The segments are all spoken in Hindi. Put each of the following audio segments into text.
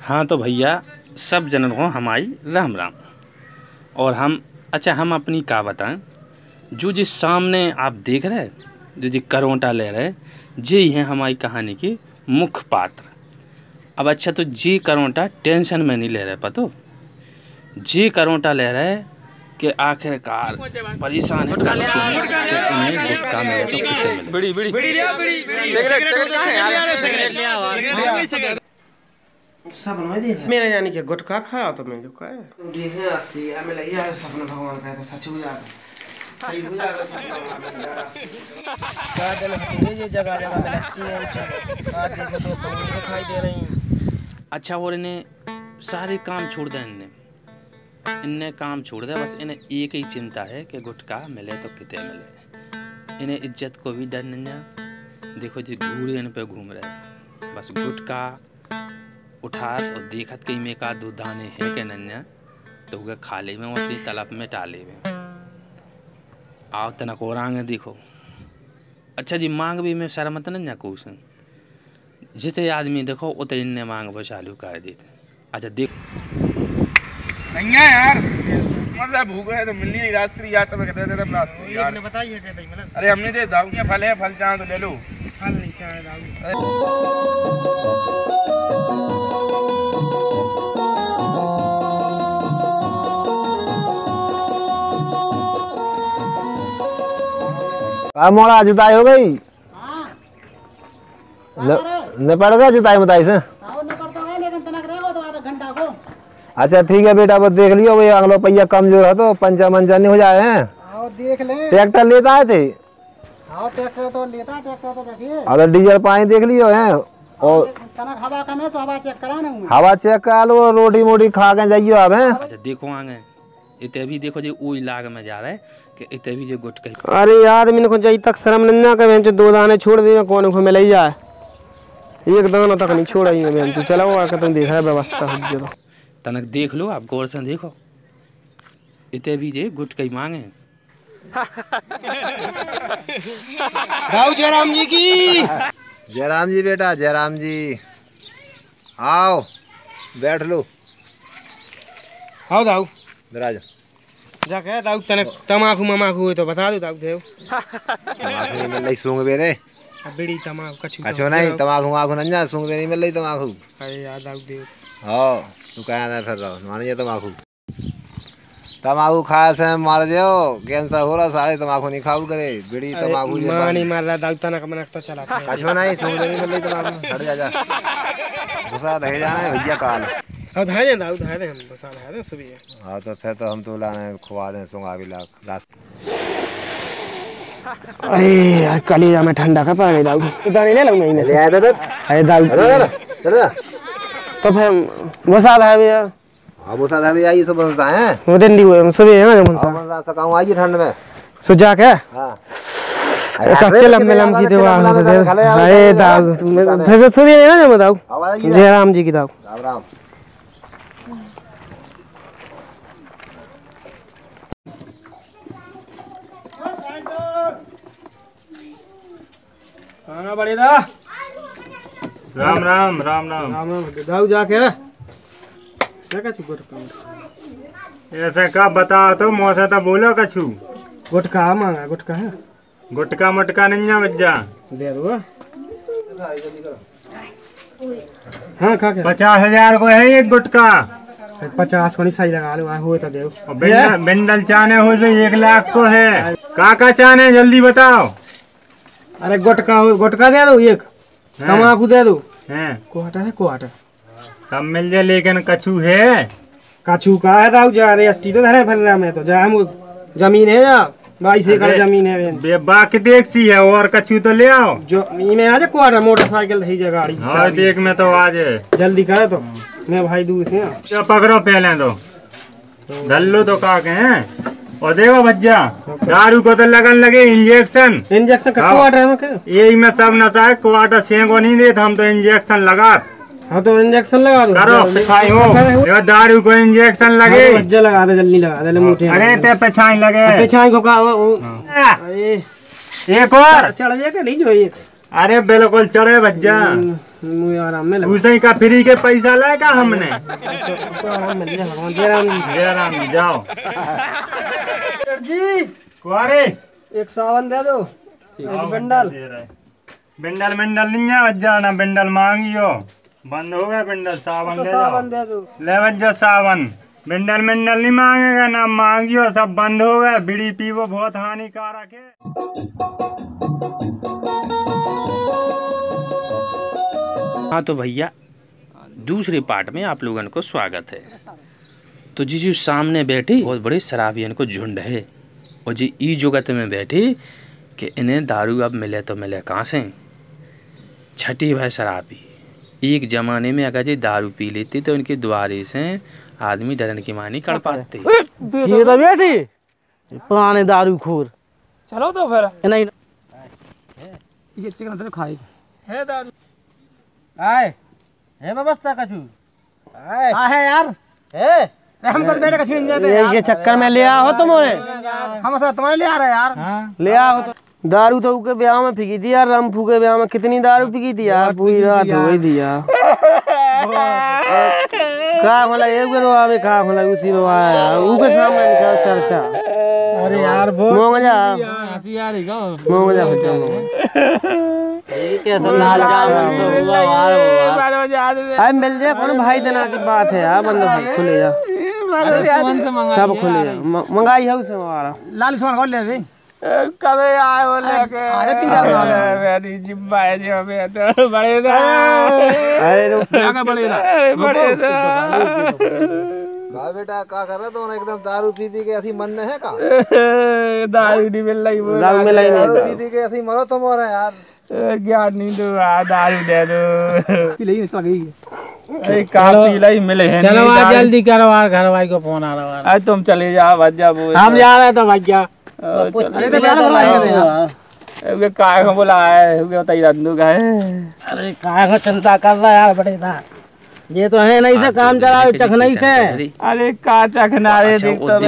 हाँ तो भैया सब जनों को हमारी राम राम। और हम अपनी का बताएं, जो जिस सामने आप देख रहे हैं, जो जी करवटा ले रहे जी हैं हमारी कहानी के मुख्य पात्र। अब अच्छा तो जी करवटा टेंशन में नहीं ले रहे, पतो जी करवटा ले रहे कि आखिरकार परेशान है उन्हें गुटखा मिले तो कितने मिले। सब मेरे यानी कि गुटखा खाया तो मैं जो कहे देखे 80 में लगिया सपना भगवान का तो सच हो जाए, सही हो जाए क्या दिन है ये जगह जगह में लगती है। आज देखो तो कहीं दिखाई दे रही। अच्छा और इन्हें सारे काम छोड़ दें, इन्हें काम छोड़ दे, बस इन्हें एक ही चिंता है कि गुटखा मिले तो कितने मिले। इन्हें इज्जत को भी डर नहीं है। देखो जी घूरे इन पे घूम रहे, बस गुटखा उठात और देखत कहीं में का दूध दाने है कि नन्या तो वह खा ले में अपनी तलब में टाले में आओ तनक और आगे देखो। अच्छा जी मांग भी में शर्मत नन्या कुछ जितने आदमी देखो उतने इन्ने मांग वो चालू कर देते। अच्छा देख नन्या यार मतलब भूख है तो मिलनी है राष्ट्रीय याद तब कहते थे राष्ट्रीय याद ने बताइए कहते हैं मतलब अरे हमने दे दाऊ क्या फल है, फल चाहे तो ले लो, फल नहीं चाहे दाऊ। मोड़ा जुताई हो गई न पड़ गया जुताई मुताई से। अच्छा ठीक है बेटा, वो देख लियो भाई अगलो पहिया कमजोर है तो पंचा मंचा नहीं हो जाए हैं। देख ले ट्रैक्टर लेता है थे। हाँ ट्रैक्टर तो लेता, ट्रैक्टर तो रखिए। अगर डीजल पानी देख लियो हैं और तनक हवा कम है सो हवा चेक कराना हूं। हवा चेक करा लो, रोटी मोटी खा के जाइयो अब हैं। अच्छा देखो आगे इतने भी देखो जी वो इलाक में जा रहा है कि इतने भी जो गुटखा। अरे यार मैंने को जब तक शर्म नहीं करे जो 2 दाने छोड़ दिए कौन को मिल ही जाए, एक दाना तक नहीं छोड़ा ही मैं तू चलो आकर तुम देख रहा व्यवस्था हो जो तनक देख लो आप गौर से देखो इतने भी जे गुटखा ही मांगे। दाऊ जयराम जी की। जयराम जी बेटा जयराम जी आओ बैठ लो। आओ दाऊ राजा जा कह दाऊ तनक तमाकू ममाकू हुए तो बता दो दाऊ देव। तमाकू मिल रही सूंघ बे रे, बीड़ी तमाकू कछु नहीं तमाकू माकू नंजा सूंघ बे नहीं मिल रही तमाकू। अरे यार दाऊ देव हाँ तू कहा ना फिर रहो मान तमाकू तमाकू खाए से मार जाओ कैंसर हो रहा सारे तमाकू नहीं खाऊ करे बीड़ी तमाकू नहीं मार रहा दाऊ तनक मनक तो चला कछु नहीं सूंघ नहीं मिल रही तमाकू हट जा गुस्सा दे जाना है भैया काल। अब धाए दाऊ धाए हम बसा धाए दे सुबह। हाँ तो फिर तो हम तो लाने खुआ दें सूंघा भी लाख। अरे यार कलेजा में ठंडा का पड़ गई दाऊ दाने ले लूं मैं ले आया था। अरे दाऊ तो फिर बसा धाए भैया। हाँ बसा धाए भैया ये सब बनता है वो दिन दी हुए सुबह है ना कौन सा बसा सकाऊं आइए ठंड में सो जा के। हाँ कच्चे लम्बे लम की दीवार अरे दाऊ फिर सुबह है ना दाऊ जयराम जी की दाऊ राम राम। हाँ बड़े दा राम राम राम राम राम राम दाऊ जाके क्या कछु गुटखा ऐसे का बता तो मौसा तो बोलो कछु गुटखा मांगा गुटखा है गुटका मटका नहीं है बच्चा दे दो। हाँ खा के 50,000 को है एक गुटका 50 को नहीं सही लगा लो हुए तो देव। बिंडल चाने हो तो 1 लाख को है। काका चाने जल्दी बताओ। अरे गुटका दे दो एक, तमाकू दे दो हैं कोहाटा है कोहाटा सब मिल जाए लेकिन कछु है काचू का है दाऊ जा रहे एसटी तो धरे फिर रहा मैं तो जा हम जमीन है या 22 एकड़ जमीन है बाकी देख सी है और कछु तो ले आओ जो में आ जा कोहाटा मोटरसाइकिल है जा गाड़ी। हाँ देख में तो आज जल्दी करे तो मैं भाई दूर से तो पकड़ो पहले तो धल्लो तो काके हैं और देखो भज्जा दारू को तो लगन लगे इंजेक्शन का कोहाटा है यही में सब नशा है कोहाटा सेंगो नहीं देता हम तो इंजेक्शन लगा। हाँ तो इंजेक्शन लगा दो करो पिछाई हो दारू को इंजेक्शन लगे लगा दे जल्दी लगा दे मुठे। अरे ते पिछाई लगे पिछाई को एक और चढ़ जाएगा नहीं जो एक अरे बिल्कुल चढ़े भज्जा मुझे आराम मिल उसे का फ्री के पैसा लेगा हमने। आराम मिल जाए भगवान जय राम जी। जय राम जी, जाओ जी कुआरे एक सावन दे दो एक बंडल। बिंडल बिंडल नहीं है बच्चा ना, बिंडल मांगियो बंद हो गया बिंडल। सावन दे सावन दे दो। ले बच्चा सावन। बिंडल बिंडल नहीं मांगेगा ना मांगियो, सब बंद हो गया। बीड़ी पीवो बहुत हानिकारक है। हाँ तो भैया दूसरे पार्ट में आप लोगों को स्वागत है। तो जी जो सामने बैठी बहुत बड़ी शराबियन को झुंड है, और जी ई जुगत में बैठी कि इन्हें दारू अब मिले तो मिले कहाँ से। छठी भाई शराबी एक जमाने में अगर जी दारू पी लेती तो इनके द्वारे से आदमी डरन की मानी कर पाते। ये तो बैठी पुराने दारू खोर। चलो तो फिर नहीं ये चिकन तो खाए है दारू आए है व्यवस्था कछु आए है यार है हम तो बेटे कश्मीर जाते हैं ये चक्कर में ले आओ तुम्हारे हम सब तुम्हारे ले आ रहे हैं यार। हाँ ले आओ तो दारू तो के ब्याह में फीकी थी यार। रमफू के ब्याह में कितनी दारू पीकी थी यार, पूरी रात हो गई थी यार। का भला एक बार आवे का भला उसी रो आया यार ऊ के सामने निकाल चर्चा। अरे यार मोंग जा हंसी आ रही का मोंग जा कैसा लाल जाम सब हुआ यार। अरे मिल जाए कौन भाई देना की बात है यार। बंदा भाई खुले जा सब खुले जा मंगाई है उसे हमारा लाल सोन खोल ले भाई कबे आए वो लेके अरे 3-4 साल मेरी जिब्बा है जो में तो बड़े दा अरे क्या बड़े दा बड़े दा का बेटा का कर रहे तुम एकदम दारू पी पी के ऐसी मन है का? दारू नहीं मिल रही वो दारू मिल रही दारू पी पी के ऐसी मरो तुम और यार। ज्ञान नहीं दो दारू दे दो पी ले इसला गई। अरे का पी लाई मिले है। चलो आ जल्दी करो यार घर भाई को फोन आ रहा है। आज तुम चले जाओ भज्जा वो हम जा रहे तो भैया अरे तो क्या बुलाए यार वे काय को बुलाया है वे तई रंदू का है। अरे काय का चिंता कर रहा यार बड़े दा ये तो है नहीं से काम चलाओ चख नहीं से। अरे का चखना रे देख तो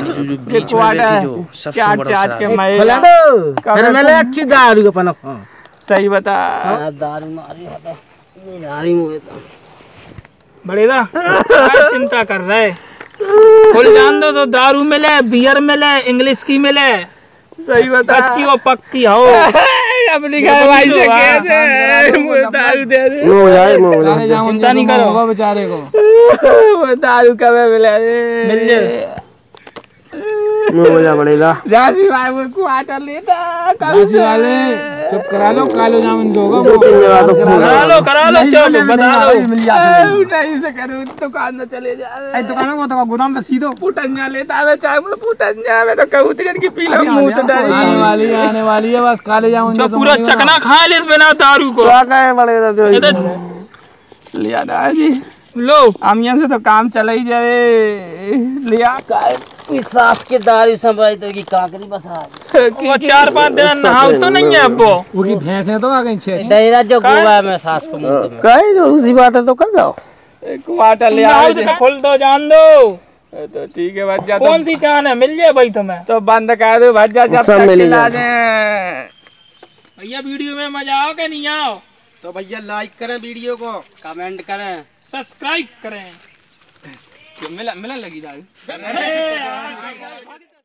चाट चाट के मैं खोला दो फिर मिले अच्छी दारू अपन सही बता दारू मारी होता नारी मुझे तो बड़े दा क्या चिंता कर रहा है। खुल जान दो तो दारू मिले बियर मिले इंग्लिश की मिले सही बता अच्छी और पक्की हो अपनी घर भाई से कैसे मुझे दारू दे दे चिंता नहीं करो बेचारे को वो दारू कब मिले मिल जाए मजा पड़ेगा। झांसी भाई वो क्वार्टर लेता झांसी वाले चुप करा लो कालो जामुन दोगा करा लो चलो बता दो टाइम से करो दुकान में चले जा दुकान में तो गोदाम में सीधो पुटन्या लेता है चाय में पुटन्या में तो कबूतर की पीला मुंह तो डाली आने वाली है बस काले जामुन जो पूरा चकना खा ले बिना दारू को क्या कहे बड़े जो लिया ना जी लो हम यहाँ से तो काम चला ही जाए लिया सास के दारू संभाई तो की काकरी बस आ वो 4-5 दिन नहाओ तो नहीं है अब वो की भैंसे तो आ गई 6 दहीरा जो गोवा में सास को मुंह में कहे जो उसी बात है तो कर जाओ एक वाटर ले आओ खोल दो जान दो तो ठीक है भज्जा कौन सी चान है मिल जाए भाई तुम्हें तो बंद कर दो भज्जा जब तक खिला दे। भैया वीडियो में मजा आओ कि नहीं आओ तो भैया लाइक करें वीडियो को कमेंट करें सब्सक्राइब करें मिला लगी दारू